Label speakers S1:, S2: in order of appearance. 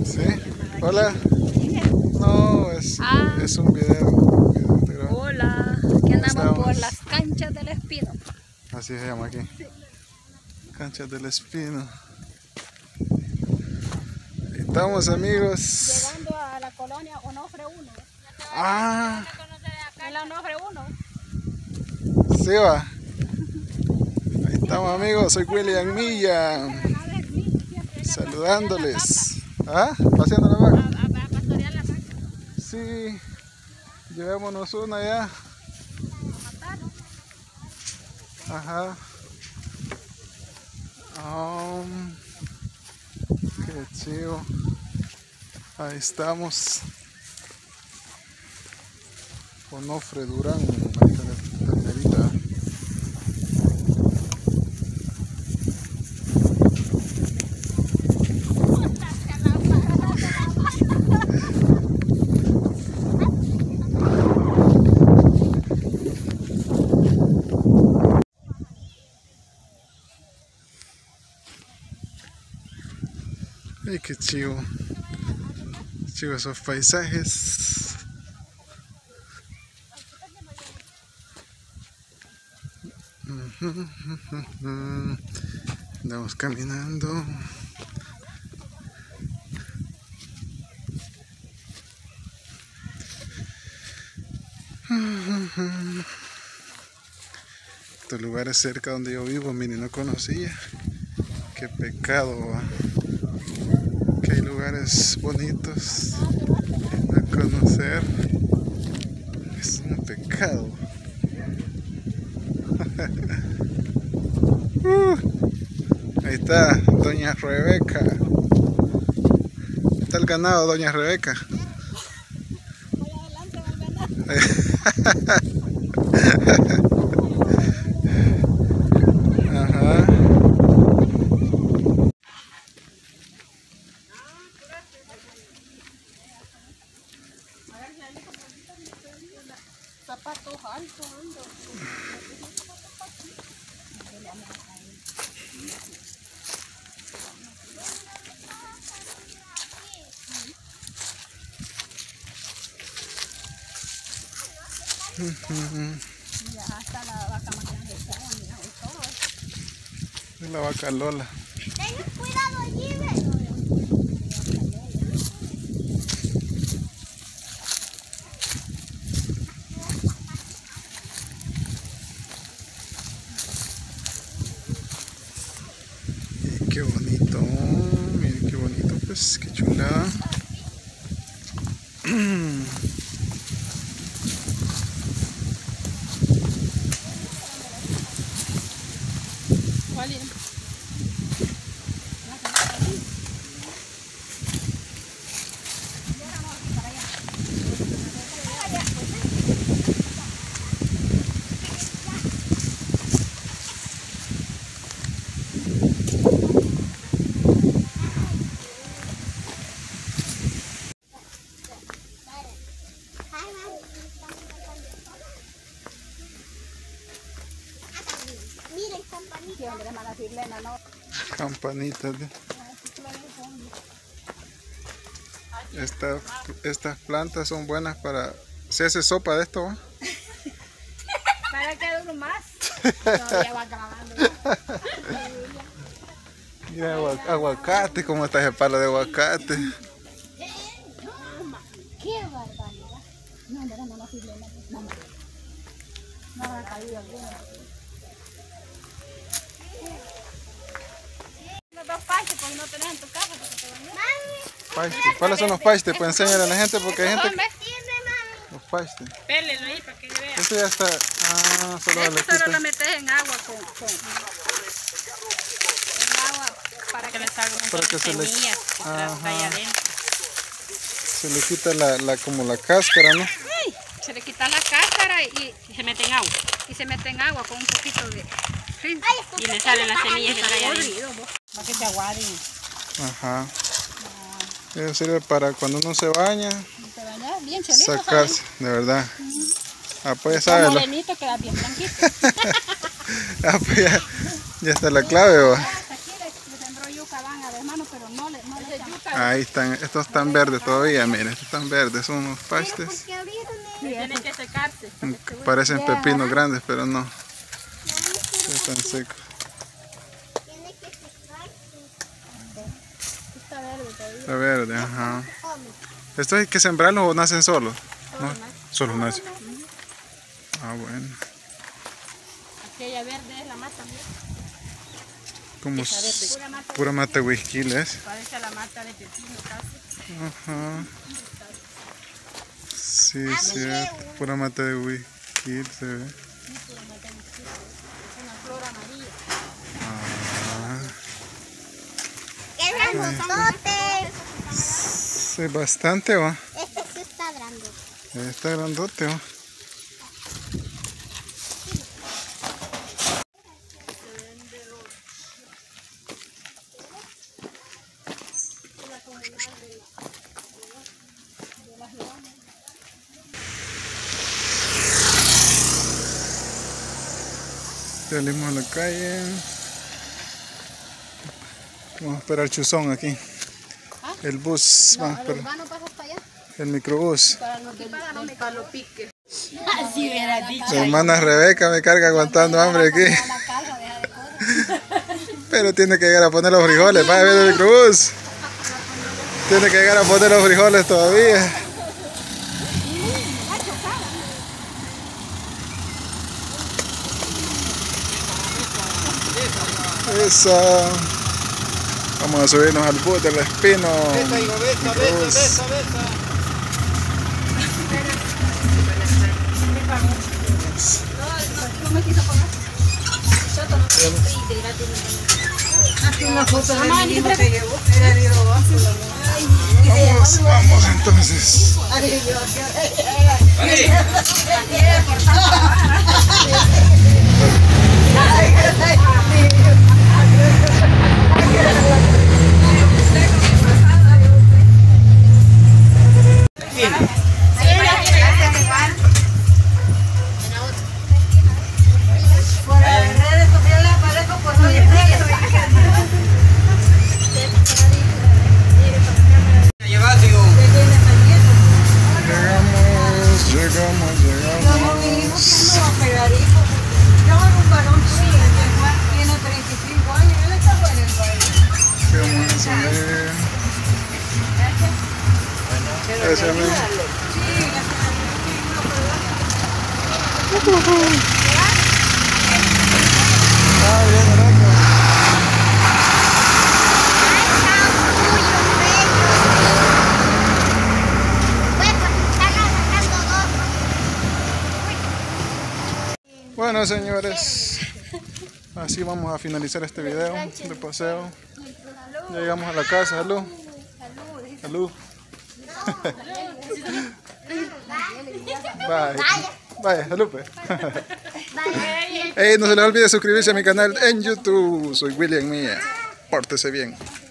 S1: ¿Sí? Hola. No, es un video.
S2: Hola, aquí andamos por las canchas del Espino.
S1: Así se llama aquí.
S2: Sí.
S1: Canchas del Espino. Estamos, amigos.
S2: Llegando a la colonia Onofre 1.
S1: Ah,
S2: ¿En la Onofre 1?
S1: sí va. Ahí estamos, amigos. Soy William Milla. Saludándoles. ¿Ah? ¿Paseando la vaca?
S2: A pastorear la vaca.
S1: Sí. Llevémonos una ya. Ajá. Qué chido. Ahí estamos. Onofre Durán, ahí está la ternerita. Ay, qué chido. Chido esos paisajes. Andamos caminando. Estos lugares cerca donde yo vivo, miren, no conocía. Qué pecado, ¿va? Que hay lugares bonitos a conocer. Es un pecado. Ahí está doña Rebeca. Está el ganado, doña Rebeca. Ajá.
S2: Zapatos altos, ando. Ya está la vaca más grande que hay, mira, y todo.
S1: Es la vaca Lola.
S2: Ten cuidado allí, ve.
S1: Y qué bonito, miren qué bonito, pues, qué chulada.
S2: Sí, hombre, hermana Silena, ¿no?
S1: Campanitas. Estas plantas son buenas para... ¿Se hace sopa de esto, va?
S2: Para que uno más. Todavía va grabando.
S1: Mira, aguacate, ¿cómo está ese palo de aguacate?
S2: ¡Qué barbaridad! No, hermana Silena, no. No habrá caído alguno. Los dos paistes, pues no tenés en tu casa porque te bañas.
S1: Paiste. ¿Cuáles son los paistes? Pues enséñale a la gente porque hay gente...
S2: ¿Dónde?
S1: Los paistes.
S2: Pélelo ahí para que vean.
S1: Este ya está... Ah, solo le
S2: Esto solo lo
S1: quitas.
S2: metes en agua en agua para que le salga un
S1: Para que se le...
S2: semillas que trae adentro.
S1: Se le quita como la cáscara, ¿no?
S2: Ay, se le quita la cáscara y se mete en agua. Y se mete en agua con un poquito de... Sí. Y le salen las semillas que trae adentro. Para que se aguaden.
S1: Ajá. Eso sirve para cuando uno se baña,
S2: Te bañas bien chelito,
S1: sacarse, de verdad. Ah, pues ya sabes.
S2: morenito queda bien blanquito.
S1: Ah, pues ya está la clave, ¿va?
S2: Hasta aquí le sembró yuca van a hermano, pero no le echan.
S1: Ahí están, estos están verdes todavía, miren, estos están verdes, son unos pastes.
S2: Tienen que secarse.
S1: Parecen pepinos grandes, pero no. Están secos. Está verde, ajá. ¿Esto hay que sembrarlos o nacen solos? No, solo nacen. Ah, bueno.
S2: Aquella verde es la mata, mira.
S1: Como pura mata de whisky, ¿es?
S2: Parece la mata de pepino casi.
S1: Ajá. Sí, sí, pura mata de whisky se ve.
S2: Sí, pura mata de whisky. Es una flor amarilla.
S1: Ah.
S3: ¡Qué grandote!
S1: Sí, bastante, ¿va?
S3: Este sí está grande.
S1: Está grandote, ¿va? Salimos a la calle. Vamos a esperar el chuzón aquí. El bus, vamos a esperar. El microbús.
S2: Así hubiera dicho.
S1: La hermana Rebeca me carga aguantando hambre aquí. Pero tiene que llegar a poner los frijoles. Vaya a ver el microbús. Tiene que llegar a poner los frijoles todavía. Eso. Vamos a subirnos al bus del Espino. Microbús. Vamos entonces. Bueno, señores, así vamos a finalizar este video de paseo. Ya llegamos a la casa. Salud. Salud. Bye. Bye, salud. Hey, no se les olvide suscribirse a mi canal en YouTube. Soy William Mía. Pórtese bien.